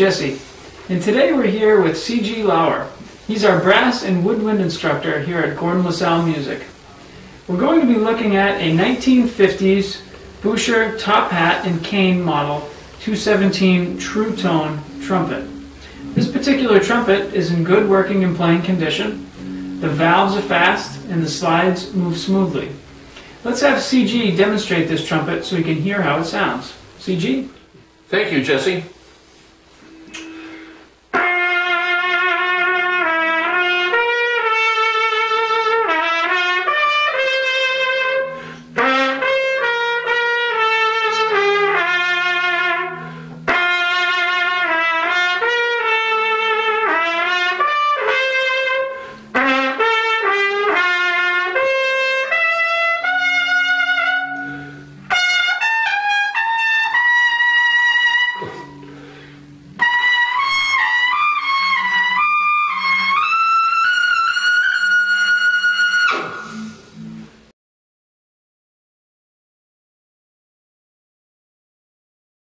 Jesse, and today we're here with C.G. Lauer. He's our brass and woodwind instructor here at Gordon LaSalle Music. We're going to be looking at a 1950s Buescher top hat and cane model 217 True Tone trumpet. This particular trumpet is in good working and playing condition. The valves are fast and the slides move smoothly. Let's have CG demonstrate this trumpet so we can hear how it sounds. CG? Thank you, Jesse.